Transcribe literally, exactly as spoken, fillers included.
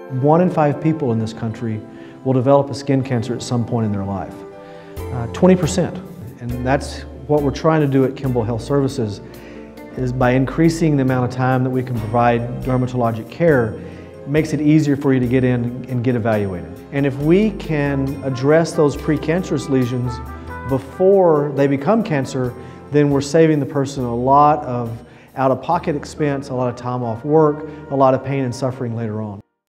One in five people in this country will develop a skin cancer at some point in their life. Uh, twenty percent. And that's what we're trying to do at Kimball Health Services, is by increasing the amount of time that we can provide dermatologic care, it makes it easier for you to get in and get evaluated. And if we can address those precancerous lesions before they become cancer, then we're saving the person a lot of out-of-pocket expense, a lot of time off work, a lot of pain and suffering later on.